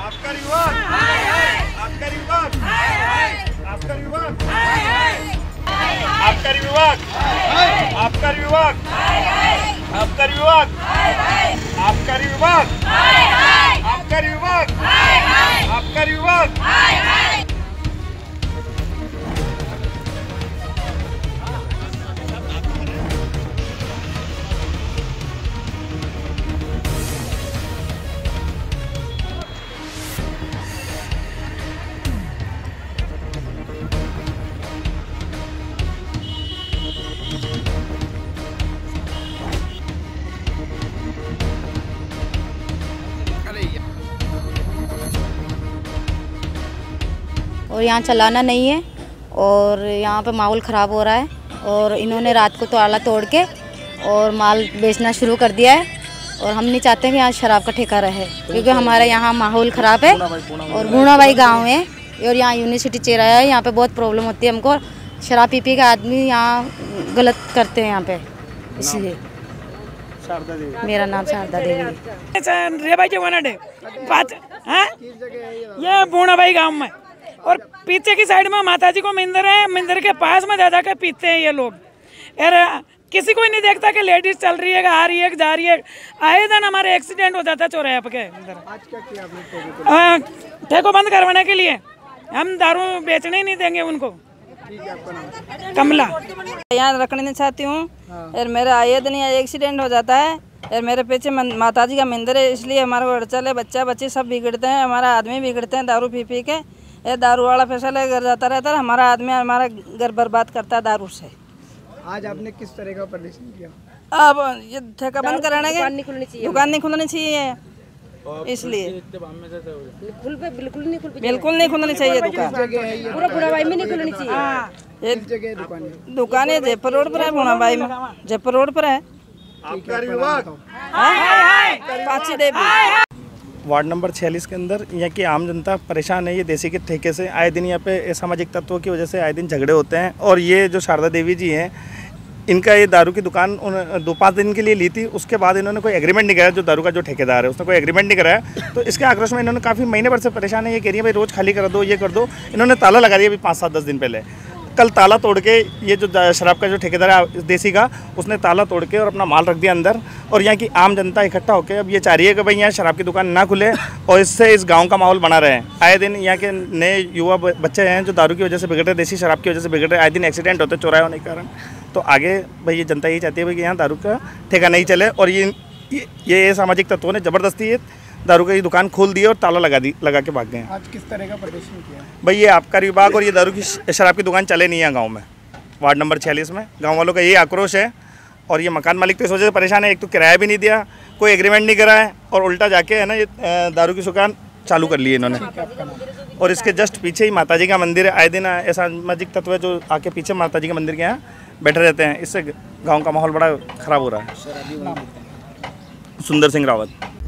आबकारी विभाग, आबकारी विभाग, आबकारी विभाग, आबकारी विभाग, आबकारी विभाग, आबकारी विभाग, आबकारी विभाग, आबकारी विभाग, आबकारी विभाग। और यहाँ चलाना नहीं है और यहाँ पे माहौल ख़राब हो रहा है और इन्होंने रात को ताला तोड़ के और माल बेचना शुरू कर दिया है और हम नहीं चाहते कि यहाँ शराब का ठेका रहे क्योंकि हमारे यहाँ माहौल ख़राब है और गुणाबाई गांव है और यहाँ यूनिवर्सिटी चेहरा है। यहाँ पे बहुत प्रॉब्लम होती है हमको, शराब पी के आदमी यहाँ गलत करते हैं यहाँ पे, इसलिए। मेरा नाम शारदा देवी है। ये बूढ़ाबाई गांव में और पीछे की साइड में माताजी को मंदिर है, मंदिर के पास में जा के पीते हैं ये लोग। यार किसी को नहीं देखता कि लेडीज चल रही है, आ रही है, जा रही है। आए दिन हमारे एक्सीडेंट हो जाता है चौराहे पे अंदर। ठेको बंद करवाने के लिए हम दारू बेचने ही नहीं देंगे उनको। कमला यहाँ रखना नहीं चाहती हूँ और मेरा आए दिन एक्सीडेंट हो जाता है और मेरे पीछे माताजी का मंदिर है, इसलिए हमारा लड़चल है, बच्चा बच्चे सब बिगड़ते हैं, हमारा आदमी बिगड़ते हैं दारू पी के। ये दारू वाला पैसा ले घर जाता रहता है, हमारा आदमी हमारा घर बर्बाद करता है दारू से। आज आपने किस तरह का प्रदर्शन किया? अब ये ठेका बंद कराने के, दुकान नहीं खुलनी चाहिए, इसलिए बिल्कुल नहीं खुलनी चाहिए दुकान। पूरा बुढ़ाबाई में नहीं खुलनी चाहिए। दुकान है जयपुर रोड पर है, बुढ़ाबाई में जयपुर रोड पर है। आबकारी विभाग, पाची देवी वार्ड नंबर 46 के अंदर यहाँ की आम जनता परेशान है। ये देसी के ठेके से आए दिन यहाँ पे सामाजिक तत्वों की वजह से आए दिन झगड़े होते हैं और ये जो शारदा देवी जी हैं, इनका ये दारू की दुकान 2-5 दिन के लिए ली थी। उसके बाद इन्होंने कोई एग्रीमेंट नहीं कराया, जो दारू का जो ठेकेदार है उसने कोई एग्रीमेंट नहीं कराया। तो इसके आक्रोश में इन्होंने काफ़ी महीने भर से परेशान है। ये कह रही है भाई रोज़ खाली कर दो, ये कर दो। इन्होंने ताला लगा दिया अभी 5-7-10 दिन पहले। कल ताला तोड़ के ये जो शराब का जो ठेकेदार है देसी का, उसने ताला तोड़ के और अपना माल रख दिया अंदर। और यहाँ की आम जनता इकट्ठा होकर अब ये चाह रही है कि भाई यहाँ शराब की दुकान ना खुले और इससे इस गांव का माहौल बना रहे। आए दिन यहाँ के नए युवा बच्चे हैं जो दारू की वजह से बिगड़ रहे, देसी शराब की वजह से बिगड़ रहे। आए दिन एक्सीडेंट होते चौराहे होने के कारण। तो आगे भाई ये जनता यही चाहती है भाई कि यहाँ दारू का ठेका नहीं चले और ये सामाजिक तत्वों ने ज़बरदस्ती दारू की दुकान खोल दी और ताला लगा के भाग गए। आज किस तरह का प्रदर्शन किया भाई? ये आबकारी विभाग और ये दारू की शराब की दुकान चले नहीं है गांव में, वार्ड नंबर 46 में। गांव वालों का यही आक्रोश है और ये मकान मालिक तो इस वजह से परेशान है, एक तो किराया भी नहीं दिया, कोई एग्रीमेंट नहीं करा है और उल्टा जाके है ना ये दारू की दुकान चालू कर ली है इन्होंने। और इसके जस्ट पीछे ही माताजी का मंदिर है। आए दिन ऐसा सामाजिक तत्व है जो आके पीछे माताजी के मंदिर के यहाँ बैठे रहते हैं। इससे गाँव का माहौल बड़ा ख़राब हो रहा है। सुंदर सिंह रावत।